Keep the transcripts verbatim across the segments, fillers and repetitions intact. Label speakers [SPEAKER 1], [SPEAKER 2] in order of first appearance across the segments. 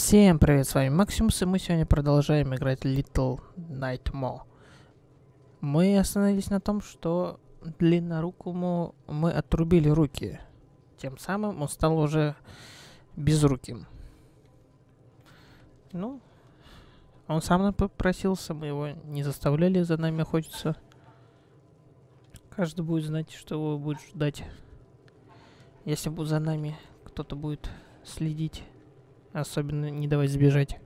[SPEAKER 1] Всем привет, с вами Максимус, и мы сегодня продолжаем играть Little Nightmare. Мы остановились на том, что длиннорукому мы отрубили руки. Тем самым он стал уже безруким. Ну, он сам попросился, мы его не заставляли за нами охотиться. Каждый будет знать, что его будет ждать. Если будет за нами кто-то будет следить. Особенно не давать сбежать.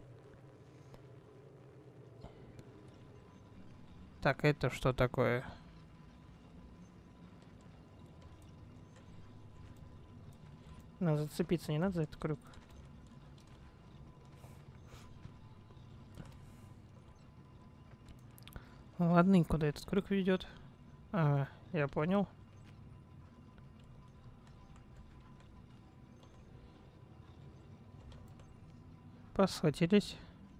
[SPEAKER 1] Так, это что такое? Надо зацепиться, не надо за этот крюк. Ладно, и куда этот крюк ведет? Ага, я понял. Посхватились.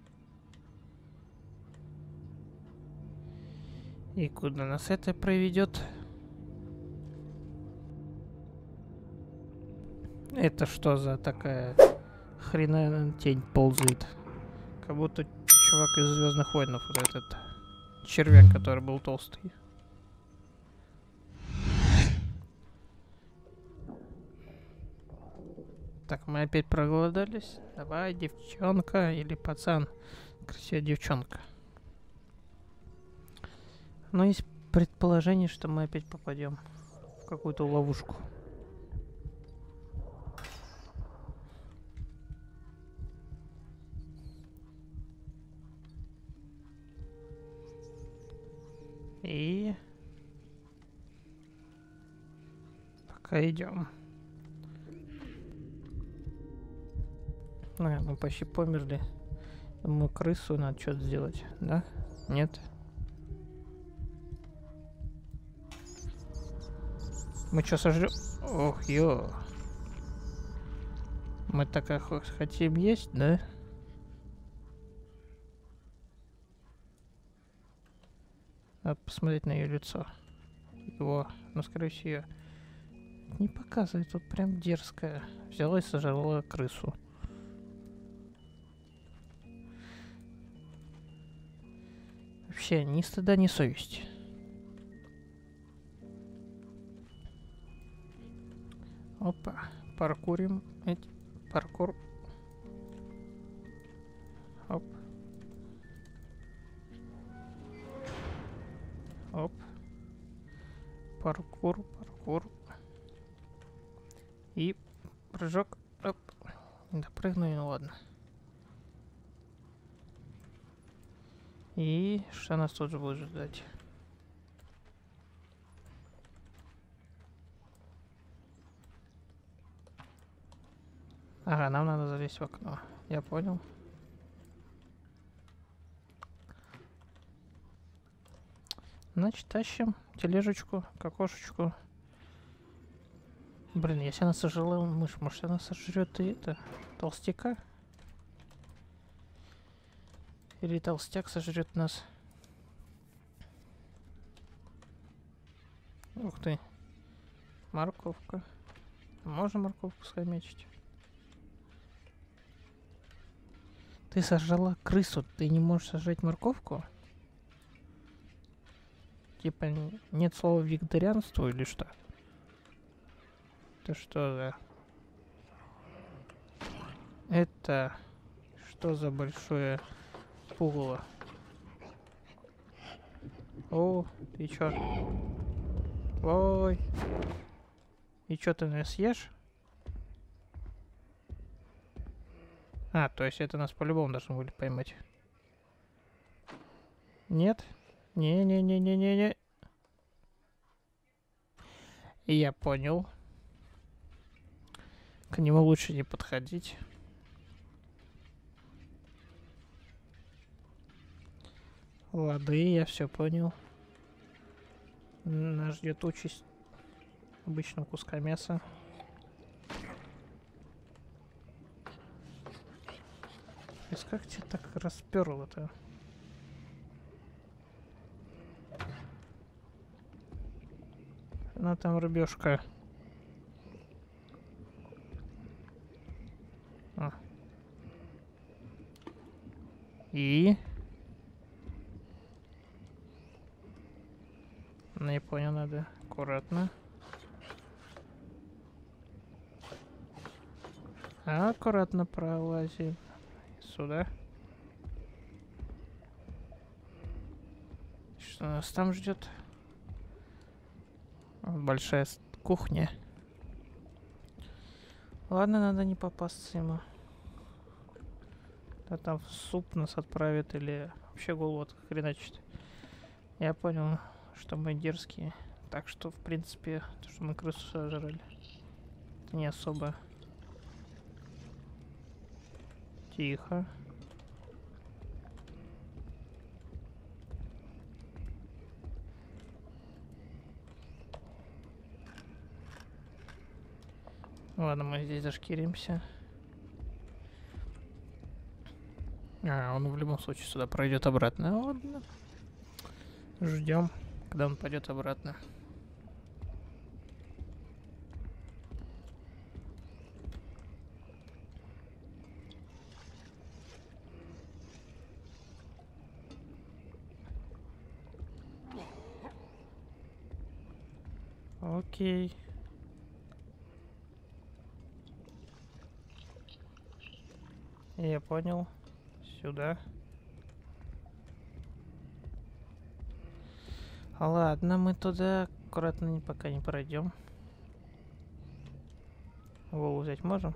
[SPEAKER 1] И куда нас это проведет? Это что за такая хреновая тень ползает? Как будто чувак из Звездных войнов, вот этот червяк, который был толстый. Так, мы опять проголодались. Давай, девчонка или пацан. Красивая девчонка. Но есть предположение, что мы опять попадем в какую-то ловушку. И пока идем. А, мы почти померли. Думаю, крысу надо что-то сделать, да? Нет? Мы что, сожрем? Ох, ё. Мы так хотим есть, да? Надо посмотреть на ее лицо. Его, ну, скорее всего, ее не показывает. Тут прям дерзкая. Взяла и сожрала крысу. Вообще, ни стыда, ни совести. Опа, паркурим. Эти, паркур. Оп. Оп. Паркур, паркур. И прыжок. Оп. Допрыгну, ну ладно. И что нас тут же будет ждать? Ага, нам надо залезть в окно. Я понял. Значит, тащим тележечку к окошечку. Блин, если она сожрала мышь, может она сожрет и это, толстяка? Или толстяк сожрет нас? Ух ты. Морковка. Можно морковку схомячить? Ты сожрала крысу, ты не можешь сожрать морковку? Типа нет слова вегетарианство или что? Это что за... Это... Что за большое пугало? О, ты чё? Ой. И чё, ты нас съешь? А, то есть это нас по-любому должны были поймать. Нет? Не-не-не-не-не-не. Я понял. К нему лучше не подходить. Лады, я все понял. Нас ждет участь обычного куска мяса. Как тебя так расперло-то? Ну там рыбешка. А. И... Ну, я понял, надо аккуратно. Аккуратно пролазим сюда. Что нас там ждет? Большая кухня. Ладно, надо не попасться ему. Да там в суп нас отправят или вообще голову отхреначит. Я понял, что мы дерзкие. Так что, в принципе, то, что мы крысу сожрали, это не особо. Тихо. Ладно, мы здесь зашкиримся. А, он в любом случае сюда пройдет обратно. Ладно. Ждем, когда он пойдет обратно. Окей. Я понял. Сюда. Ладно, мы туда аккуратно пока не пройдем. Голову взять можем?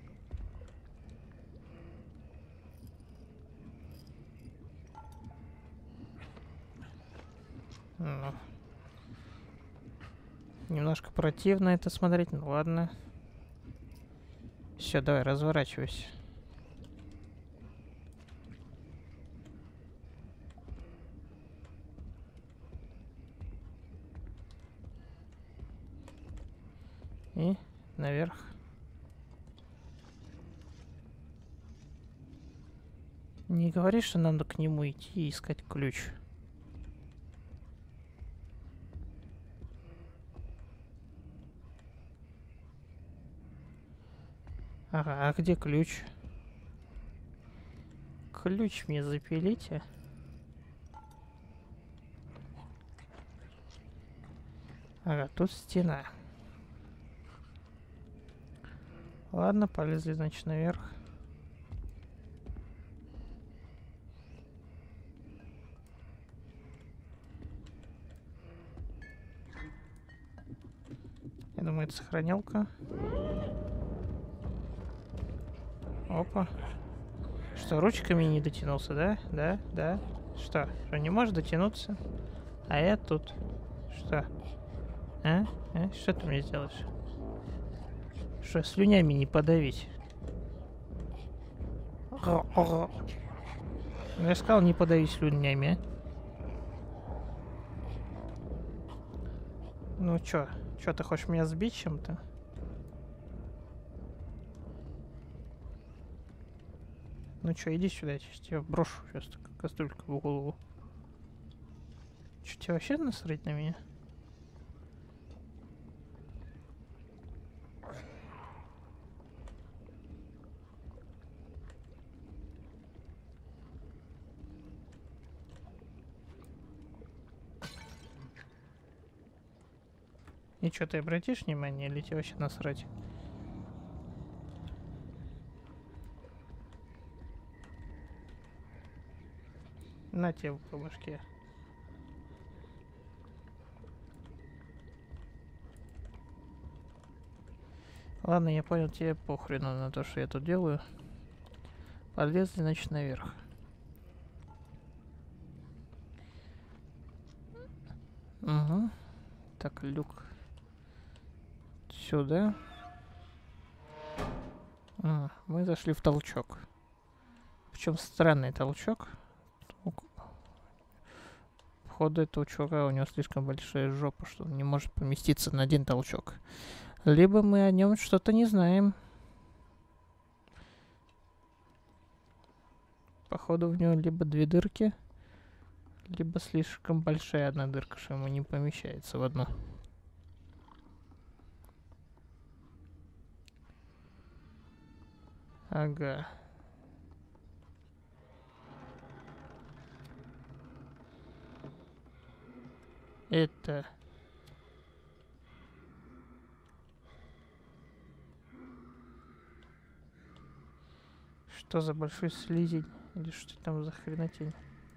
[SPEAKER 1] Ну. Немножко противно это смотреть, ну ладно. Все, давай, разворачивайся. И наверх. Не говори, что надо к нему идти и искать ключ. Ага, а где ключ? Ключ мне запилите. Ага, тут стена. Ладно, полезли, значит, наверх. Я думаю, это сохранялка. Опа. Что, ручками не дотянулся, да? Да, да. Что? Что, не можешь дотянуться? А я тут. Что? А? А? Что ты мне сделаешь? Что, слюнями не подавить? Ну, я сказал, не подавить слюнями, а? Ну чё? Чё, ты хочешь меня сбить чем-то? Ну чё, иди сюда, я сейчас тебя брошу сейчас кастрюльку в голову. Чё, тебе вообще насрать на меня? И чё, ты обратишь внимание, или тебе вообще насрать? На тебе по башке. Ладно, я понял, тебе похрену на то, что я тут делаю. Подлезли, значит, наверх. Угу. Так, люк. Сюда. А, мы зашли в толчок. Причем странный толчок. Походу этого чувака, у него слишком большая жопа, что он не может поместиться на один толчок. Либо мы о нем что-то не знаем. Походу в него либо две дырки, либо слишком большая одна дырка, что ему не помещается в одну. Ага. Это... Что за большой слизень? Или что там за хренотень?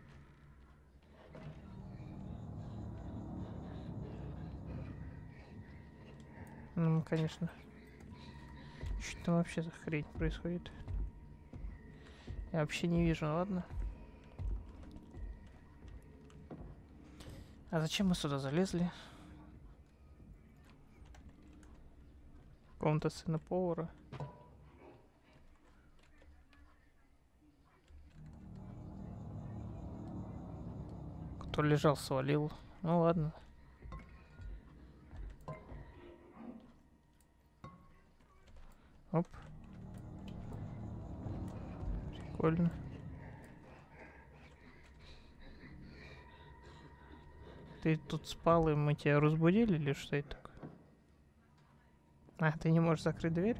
[SPEAKER 1] Ну, конечно. Что там вообще за хрень происходит? Я вообще не вижу, ладно. А зачем мы сюда залезли? Комната сына повара. Кто лежал, свалил. Ну ладно. Оп. Прикольно. Ты тут спал, и мы тебя разбудили, или что это такое? А, ты не можешь закрыть дверь?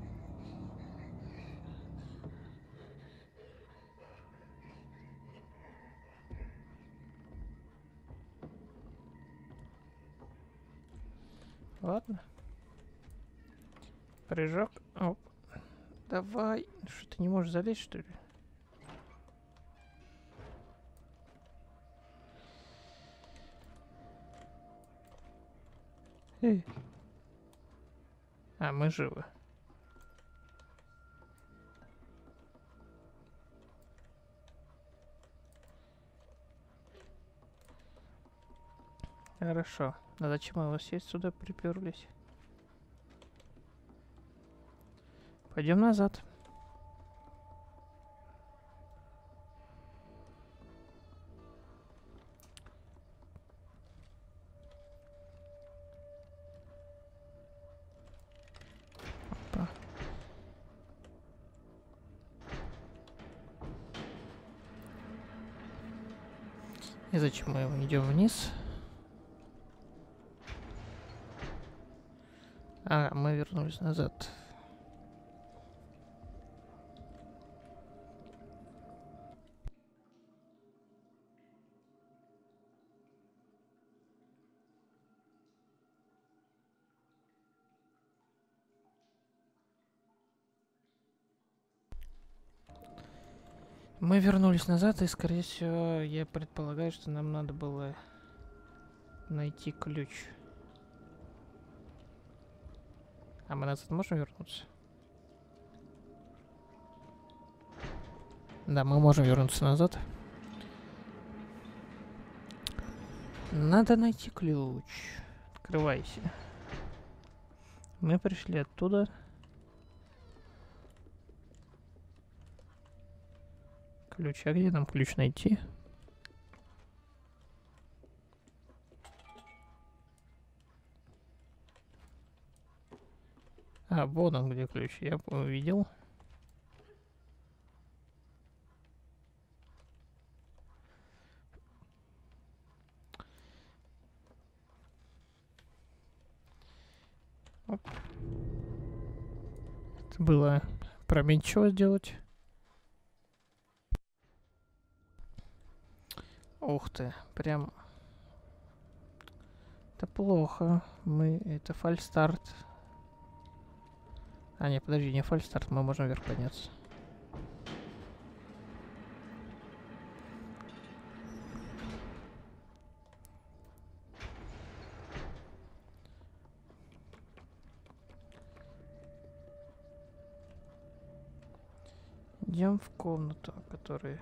[SPEAKER 1] Ладно. Прыжок. Оп. Давай. Что, ты не можешь залезть, что ли? Эй. А, мы живы. Хорошо. А зачем мы вас сесть сюда приперлись? Пойдем назад. Опа. И зачем мы идем вниз? А, мы вернулись назад. Мы вернулись назад, и, скорее всего, я предполагаю, что нам надо было найти ключ. А мы назад можем вернуться? Да, мы можем вернуться назад. Надо найти ключ. Открывайся. Мы пришли оттуда. Ключ. А где нам ключ найти? А, вон он где ключ. Я увидел. Оп. Это было променчиво сделать. Ух ты, прям... Это плохо. Мы... Это фальстарт. А, нет, подожди, не фальстарт, мы можем вверх подняться. Идем в комнату, которая...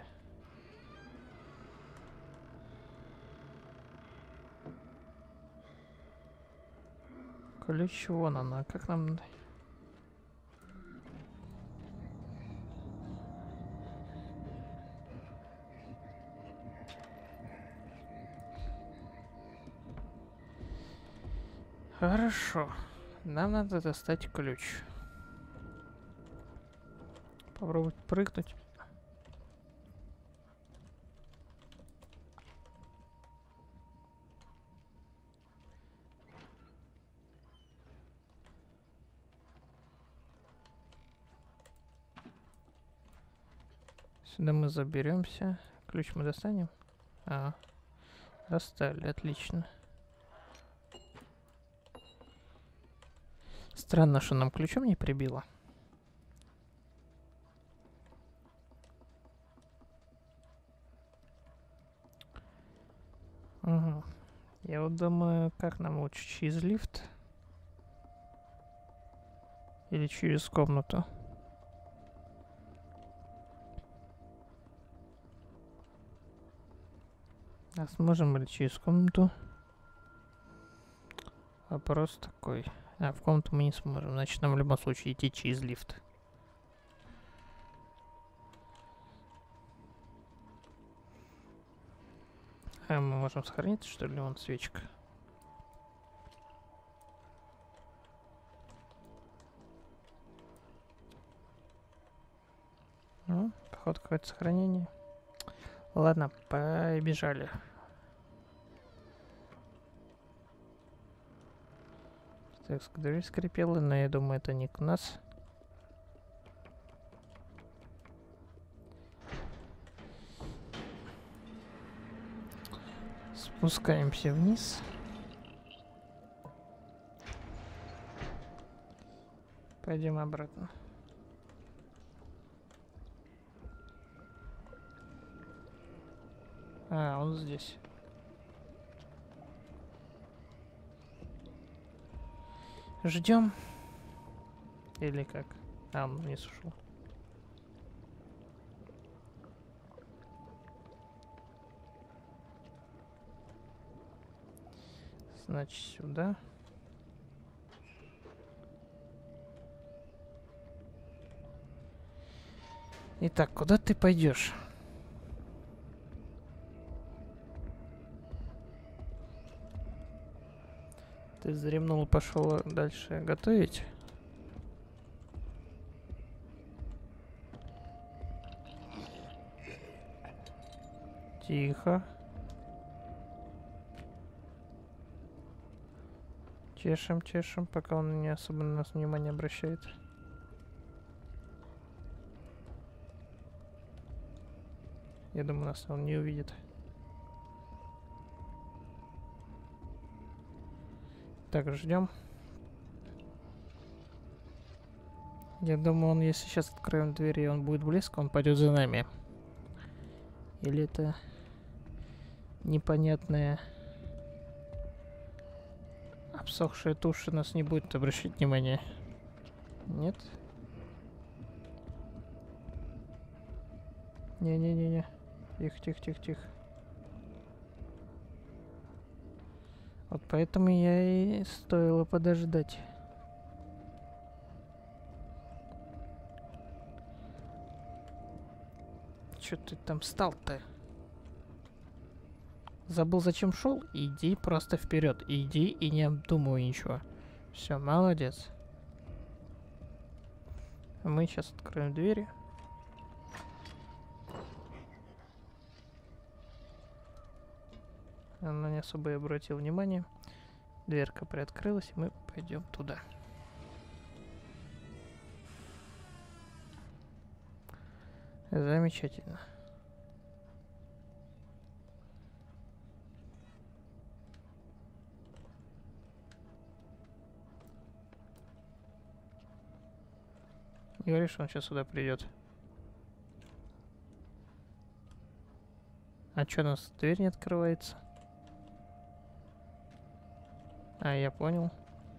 [SPEAKER 1] Ключ вон она. Как нам... Хорошо. Нам надо достать ключ. Попробовать прыгнуть. Сюда мы заберемся. Ключ мы достанем? А, достали, отлично. Странно, что нам ключом не прибило. Угу. Я вот думаю, как нам лучше, через лифт или через комнату? А сможем ли через комнату? Вопрос такой. А, в комнату мы не сможем. Значит, нам в любом случае идти через лифт. А мы можем сохранить, что ли? Вон свечка. Ну, походу, какое-то сохранение. Ладно, побежали. Так, дверь скрипела, но я думаю, это не к нас. Спускаемся вниз. Пойдем обратно. А, он здесь. Ждем. Или как? А, он вниз ушел. Значит, сюда. Итак, куда ты пойдешь? Ты вздремнул и пошел дальше готовить? Тихо. Чешем, чешем, пока он не особо на нас внимание обращает. Я думаю, нас он не увидит. Так, ждем. Я думаю, он, если сейчас откроем дверь и он будет близко, он пойдет за нами. Или это непонятная обсохшая туша нас не будет обращать внимания? Нет? Не-не-не-не. Тихо, тихо, тихо, тихо. Вот поэтому я и стоило подождать. Чё ты там стал-то? Забыл, зачем шел? Иди просто вперед. Иди и не обдумывай ничего. Все, молодец. Мы сейчас откроем двери. Она не особо и обратила внимание. Дверка приоткрылась, и мы пойдем туда. Замечательно. Не говори, что он сейчас сюда придет. А что, у нас дверь не открывается? А, я понял.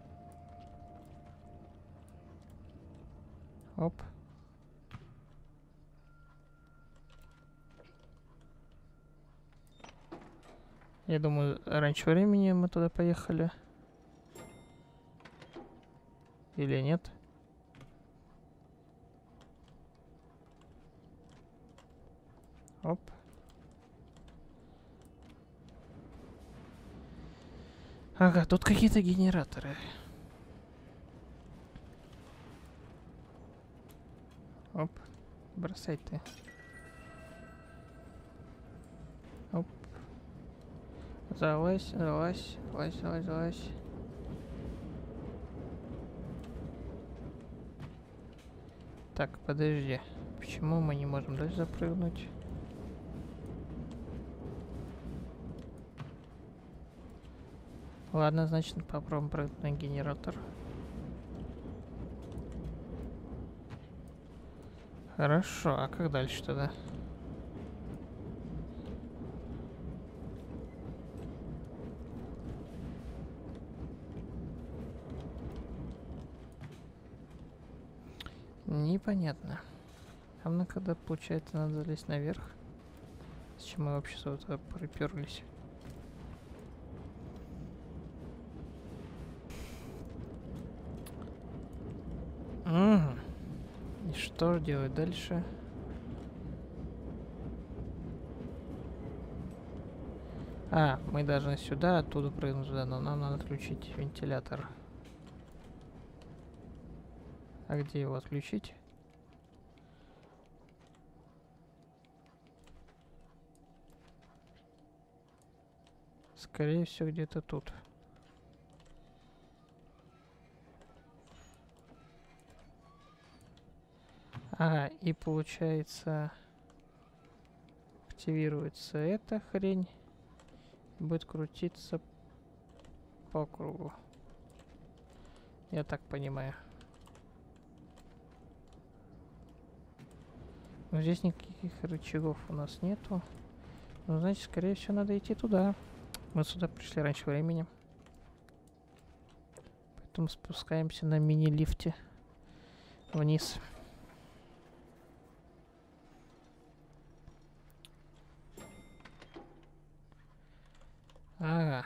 [SPEAKER 1] Оп. Я думаю, раньше времени мы туда поехали. Или нет? Оп. Ага, тут какие-то генераторы. Оп. Бросай ты. Оп. Залазь, залазь, залазь, залазь, залазь. Так, подожди. Почему мы не можем дальше запрыгнуть? Ладно, значит, попробуем прыгнуть на генератор. Хорошо, а как дальше тогда? Непонятно. А мне когда, получается, надо залезть наверх? Зачем мы вообще сюда приперлись? Угу. И что же делать дальше? А, мы должны сюда, оттуда прыгнуть сюда, но нам надо отключить вентилятор. А где его отключить? Скорее всего, где-то тут. Ага, и получается, активируется эта хрень. Будет крутиться по кругу. Я так понимаю. Но здесь никаких рычагов у нас нету. Ну, значит, скорее всего, надо идти туда. Мы сюда пришли раньше времени. Поэтому спускаемся на мини-лифте вниз. Ага.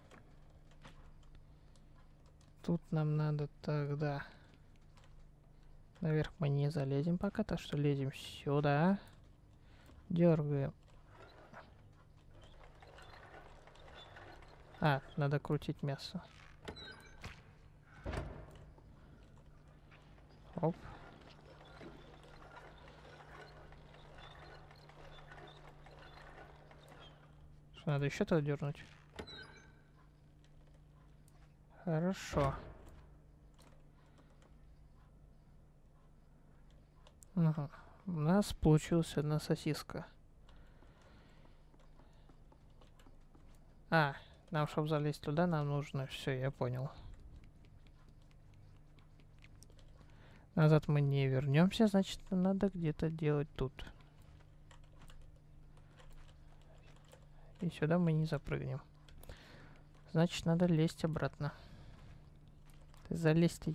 [SPEAKER 1] Тут нам надо тогда... Наверх мы не залезем пока, так что лезем сюда. Дергаем. А, надо крутить мясо. Оп. Что, надо еще тогда дернуть? Хорошо. Угу. У нас получилась одна сосиска. А, нам, чтобы залезть туда, нам нужно... Все, я понял. Назад мы не вернемся, значит, надо где-то делать тут. И сюда мы не запрыгнем. Значит, надо лезть обратно. Залезть.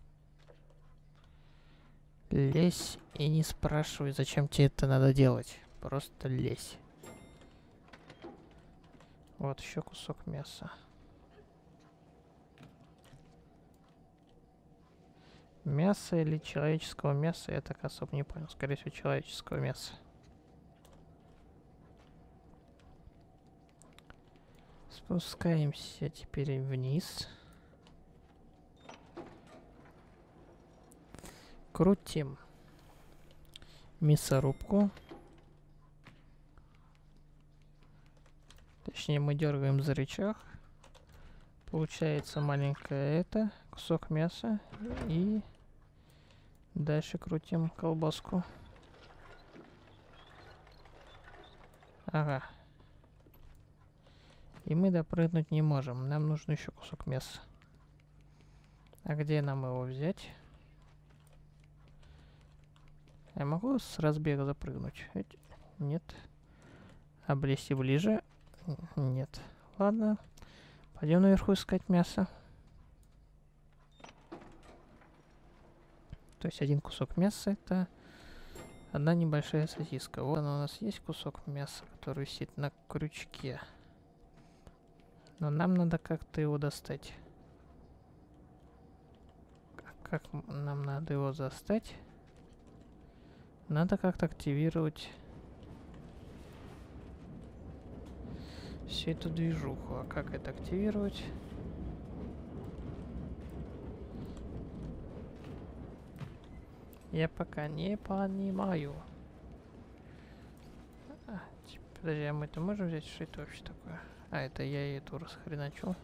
[SPEAKER 1] Лезь и не спрашивай, зачем тебе это надо делать. Просто лезь. Вот еще кусок мяса. Мясо или человеческого мяса, я так особо не понял. Скорее всего, человеческого мяса. Спускаемся теперь вниз. Крутим мясорубку. Точнее, мы дергаем за рычаг. Получается маленькое это, кусок мяса. И дальше крутим колбаску. Ага. И мы допрыгнуть не можем. Нам нужен еще кусок мяса. А где нам его взять? Я могу с разбега запрыгнуть? Нет. Облезти ближе? Нет. Ладно. Пойдем наверху искать мясо. То есть один кусок мяса — это одна небольшая сосиска. Вот она, у нас есть кусок мяса, который висит на крючке. Но нам надо как-то его достать. Как нам надо его достать? Надо как-то активировать всю эту движуху. А как это активировать? Я пока не понимаю. А, подожди, а мы это можем взять? Что это вообще такое? А, это я эту расхреначу.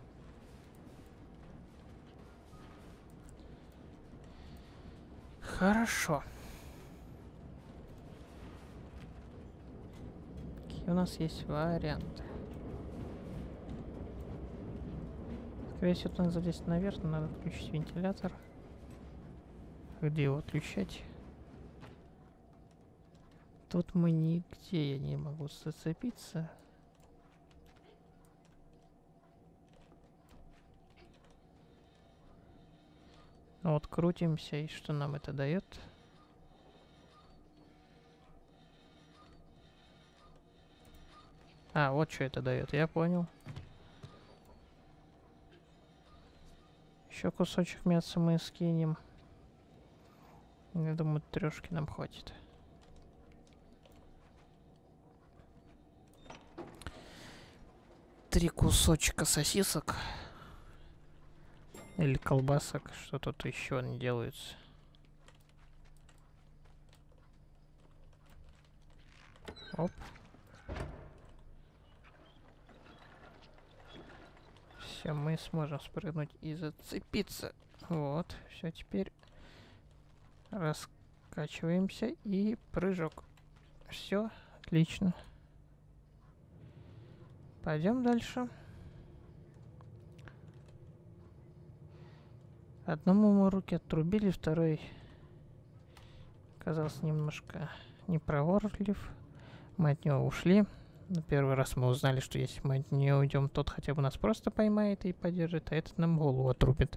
[SPEAKER 1] Хорошо. Какие у нас есть варианты? Скорее всего, надо залезть наверх, надо включить вентилятор. Где его отключать? Тут мы нигде, я не могу зацепиться. Ну вот крутимся, и что нам это дает? А, вот что это дает, я понял. Еще кусочек мяса мы скинем. Я думаю, трешки нам хватит. Три кусочка сосисок. Или колбасок, что тут еще не делается. Оп. Все, мы сможем спрыгнуть и зацепиться. Вот, все, теперь раскачиваемся и прыжок. Все, отлично. Пойдем дальше. Одному мы руки отрубили, второй оказался немножко непроворлив. Мы от него ушли. На первый раз мы узнали, что если мы от нее уйдем, тот хотя бы нас просто поймает и поддержит, а этот нам голову отрубит.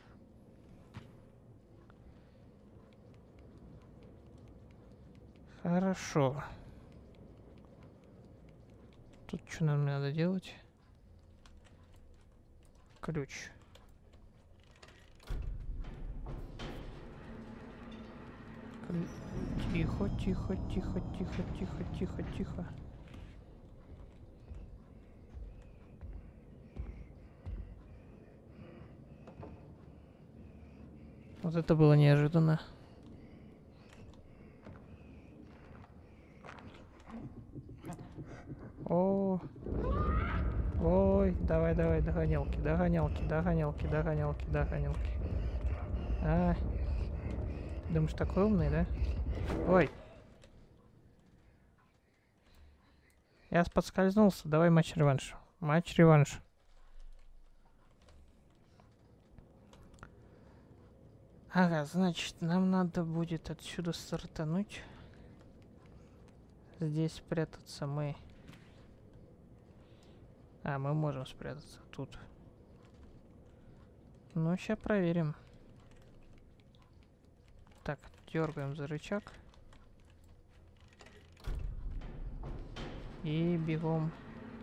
[SPEAKER 1] Хорошо. Тут что нам надо делать? Ключ. Тихо, тихо, тихо, тихо, тихо, тихо, тихо. Вот это было неожиданно. О, ой, давай, давай, догонялки, догонялки, догонялки, догонялки, догонялки. А, думаешь, такой умный, да? Ой. Я подскользнулся, давай матч-реванш. Матч-реванш. Ага, значит, нам надо будет отсюда стартануть. Здесь спрятаться мы... А, мы можем спрятаться тут. Ну, сейчас проверим. Так, дергаем за рычаг. И бегом.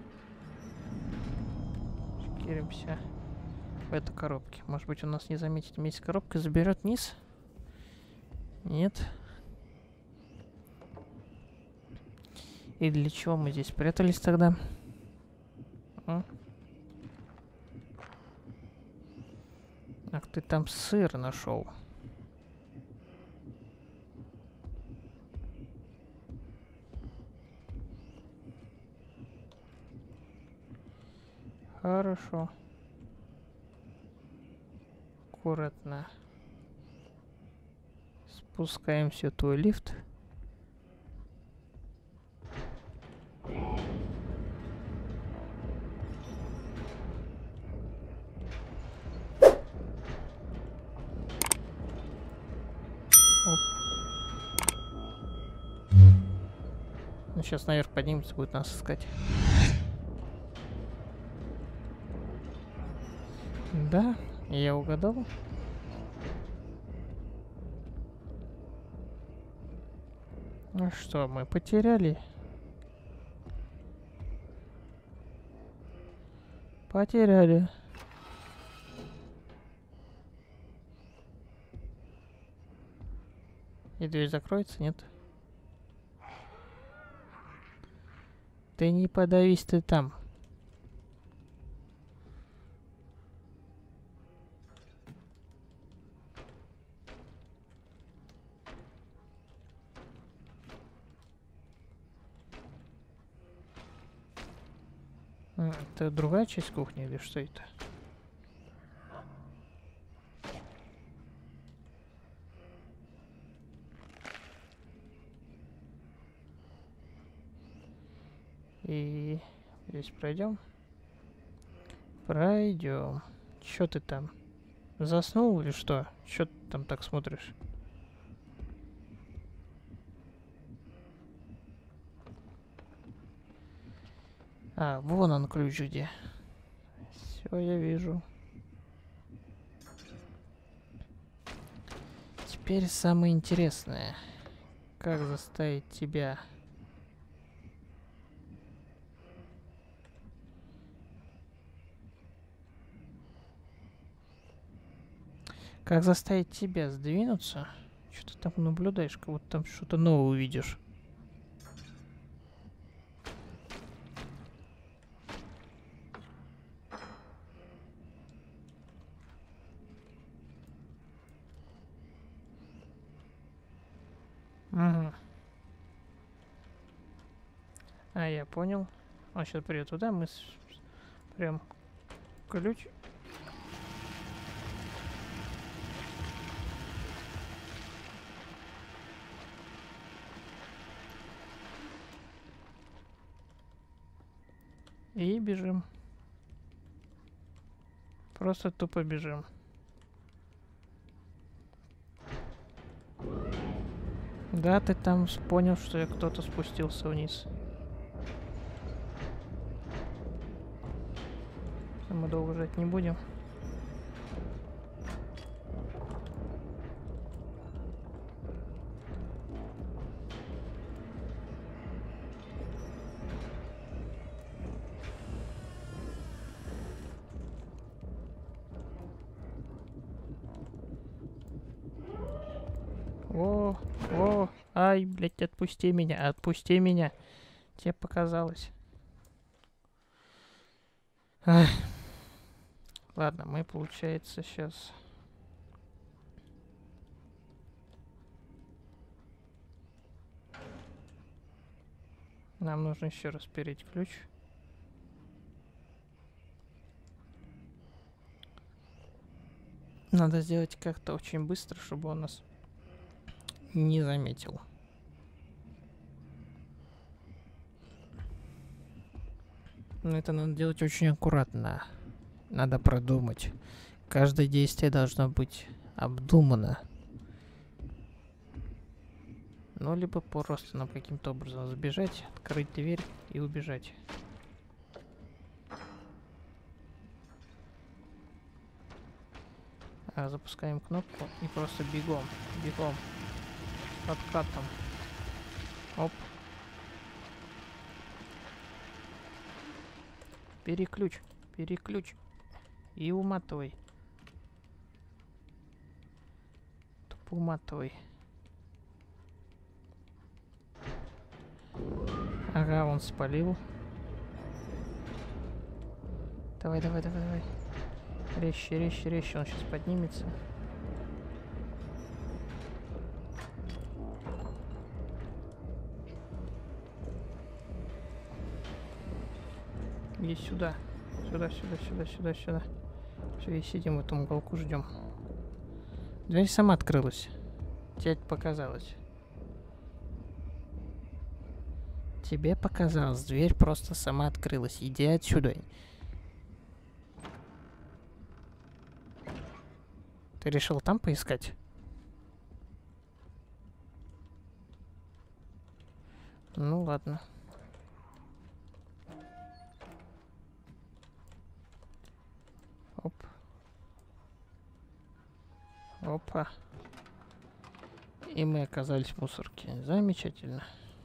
[SPEAKER 1] Шкиримся в эту коробке. Может быть, у нас не заметит вместе коробка, заберет низ? Нет. И для чего мы здесь спрятались тогда? А? Ах, ты там сыр нашел. Хорошо. Аккуратно. Спускаемся в твой лифт. Ну, сейчас наверх поднимется, будет нас искать. Да, я угадал. Ну что, мы потеряли? Потеряли. И дверь закроется, нет? Ты не подавись, ты там. Это другая часть кухни или что это? И здесь пройдем. Пройдем. Чё ты там? Заснул или что? Чё ты там так смотришь? А, вон он ключ где. Все, я вижу. Теперь самое интересное. Как заставить тебя... Как заставить тебя сдвинуться? Что ты там наблюдаешь? Как будто там что-то новое увидишь. Угу. А, я понял. Он сейчас придет туда, мы с... прям ключ. И бежим. Просто тупо бежим. Да, ты там понял, что я кто-то спустился вниз. Мы долго ждать не будем. О, о, ай, блядь, отпусти меня, отпусти меня. Тебе показалось. Ах. Ладно, мы, получается, сейчас... Нам нужно еще раз переть ключ. Надо сделать как-то очень быстро, чтобы он нас не заметил. Но это надо делать очень аккуратно. Надо продумать. Каждое действие должно быть обдумано. Ну, либо просто нам каким-то образом сбежать, открыть дверь и убежать. А, запускаем кнопку и просто бегом, бегом, подкатом. Оп. Переключ, переключ. И уматывай. Тупо уматывай. Ага, он спалил. Давай, давай, давай, давай. Резче, резче, резче. Он сейчас поднимется. Иди сюда. Сюда, сюда, сюда, сюда, сюда. Все, и сидим в этом уголку, ждем. Дверь сама открылась. Тебе показалось. Тебе показалось. Дверь просто сама открылась. Иди отсюда. Ты решил там поискать? Ну ладно. Оп. Опа. И мы оказались в мусорке. Замечательно.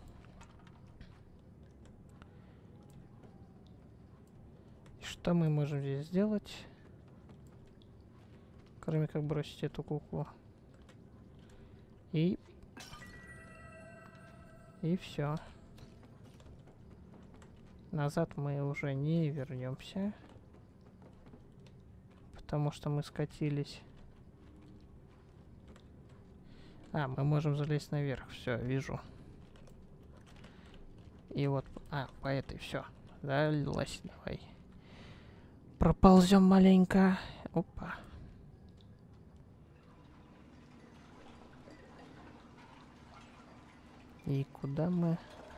[SPEAKER 1] Что мы можем здесь сделать? Кроме как бросить эту куклу. И... И все. Назад мы уже не вернемся. Потому что мы скатились. А, мы можем залезть наверх. Все, вижу. И вот... А, по этой, все. Залилась, давай. Проползем маленько. Опа. И куда мы...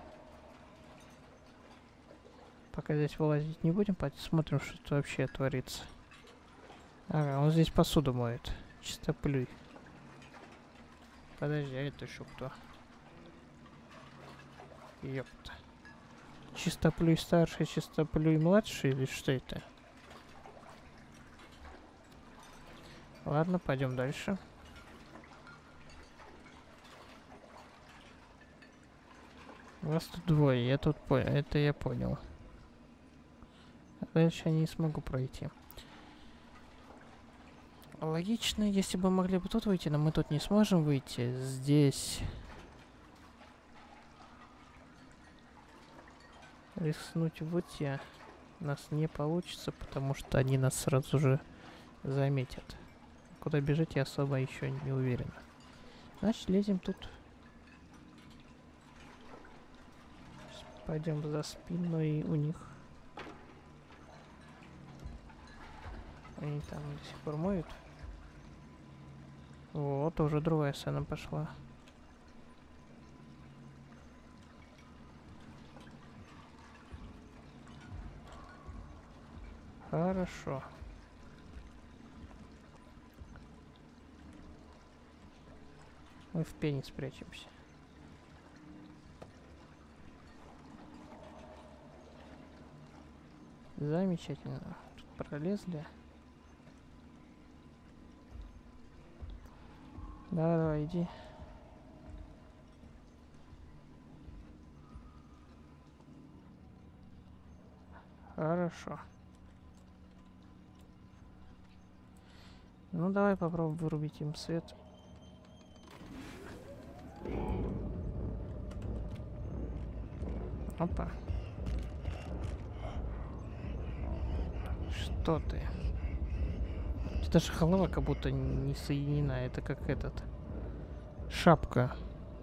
[SPEAKER 1] Пока здесь вылазить не будем, посмотрим, что это вообще творится. Ага, он здесь посуду моет. Чистоплюй. Подожди, а это еще кто? Ёпта. Чистоплюй старший, чистоплюй младший, или что это? Ладно, пойдем дальше. Вас тут двое, я тут понял, это я понял. Дальше я не смогу пройти. Логично, если бы могли бы тут выйти, но мы тут не сможем выйти. Здесь рискнуть выйти у нас не получится, потому что они нас сразу же заметят. Куда бежать, я особо еще не уверен. Значит, лезем тут. Пойдем за спиной у них. Они там до сих пор моют. Вот, уже другая сцена пошла. Хорошо. Мы в пене спрячемся. Замечательно. Тут пролезли. Давай, давай, иди. Хорошо. Ну, давай попробуем вырубить им свет. Опа. Что ты? Это же голова как будто не соединена. Это как этот. Шапка.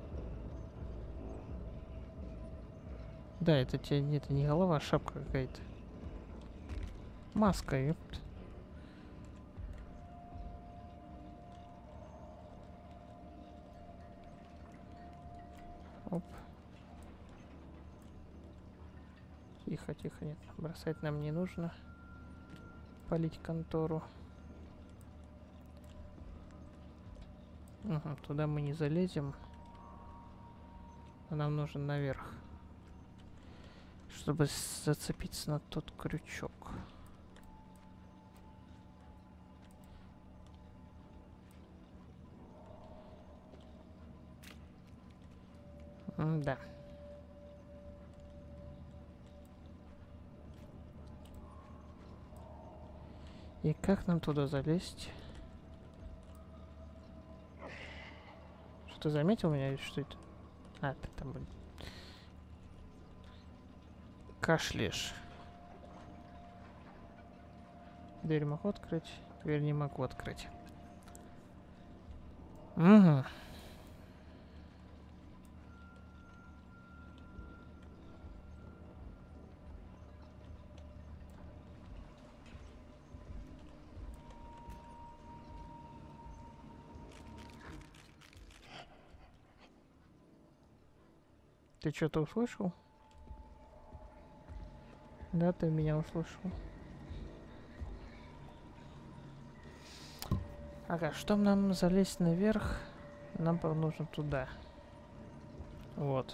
[SPEAKER 1] Да, это тебе это не голова, а шапка какая-то. Маска, ёпт. Оп. Тихо, тихо, нет. Бросать нам не нужно. Палить контору. Угу, туда мы не залезем. Нам нужен наверх. Чтобы зацепиться на тот крючок. М-да. И как нам туда залезть? Что ты заметил меня или что это? А, ты там кашляешь. Дверь могу открыть, дверь не могу открыть. Угу. Ты что-то услышал? Да, ты меня услышал. Ага, чтобы нам залезть наверх, нам нужно туда. Вот.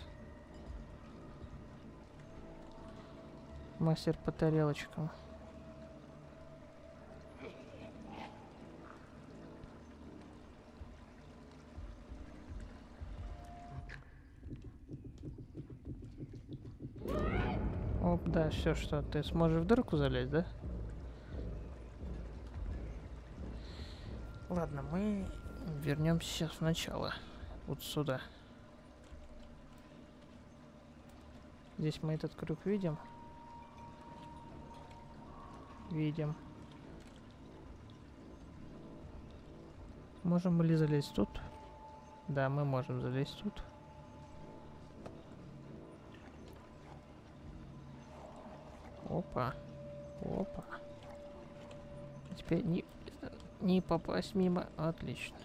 [SPEAKER 1] Мастер по тарелочкам. Оп, да, все, что ты сможешь в дырку залезть, да? Ладно, мы вернемся сейчас сначала. Вот сюда. Здесь мы этот крюк видим. Видим. Можем мы ли залезть тут? Да, мы можем залезть тут. Опа. Опа. Теперь не, не попасть мимо. Отлично.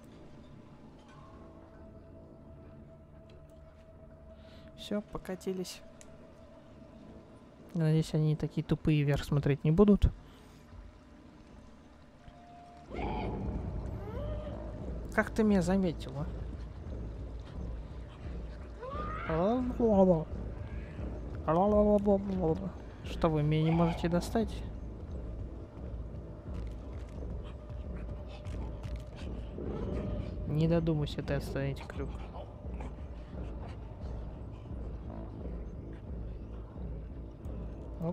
[SPEAKER 1] Все, покатились. Надеюсь, они такие тупые вверх смотреть не будут. Как ты меня заметила? Что, вы меня не можете достать? Не додумайся ты остановить крюк. Оп.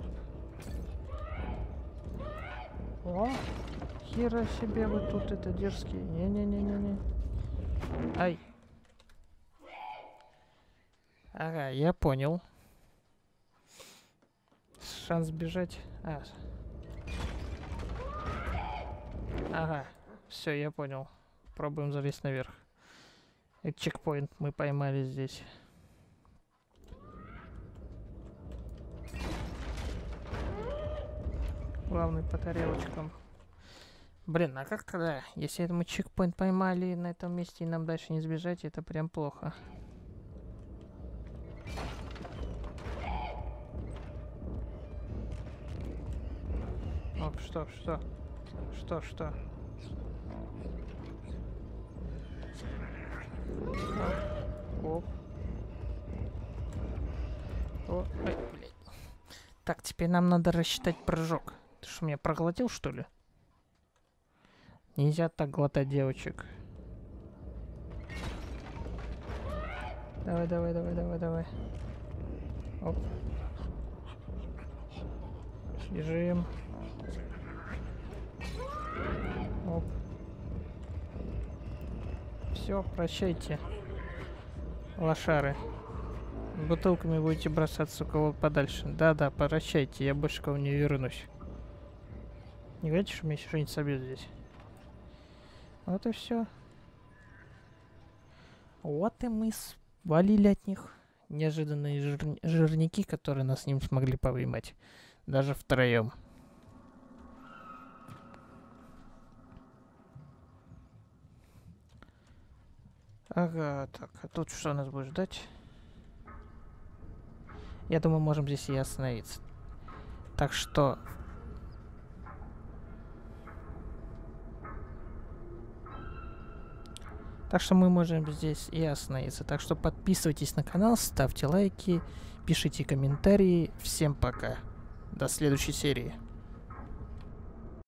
[SPEAKER 1] О, хера себе вы тут это дерзкие. Не-не-не-не-не. Ай. Ага, я понял. Шанс бежать. А. Ага, все, я понял. Пробуем залезть наверх. И чекпоинт мы поймали здесь. Главный по тарелочкам. Блин, а как тогда? Если это мы чекпоинт поймали на этом месте и нам дальше не сбежать, это прям плохо. Оп, что, что? Что, что? Оп. О, ой, блядь. Так, теперь нам надо рассчитать прыжок. Ты что, меня проглотил, что ли? Нельзя так глотать девочек. Давай, давай, давай, давай, давай. Оп. Бежим. Оп. Все, прощайте, лошары. Бутылками будете бросаться у кого подальше. Да-да, прощайте, я больше к вам не вернусь. Не говорите, что меня еще что-нибудь собьет здесь. Вот и все. Вот и мы свалили от них. Неожиданные жир... жирники, которые нас не смогли поймать. Даже втроем. Ага, так, а тут что нас будет ждать? Я думаю, можем здесь и остановиться. Так что... Так что мы можем здесь и остановиться. Так что подписывайтесь на канал, ставьте лайки, пишите комментарии. Всем пока. До следующей серии.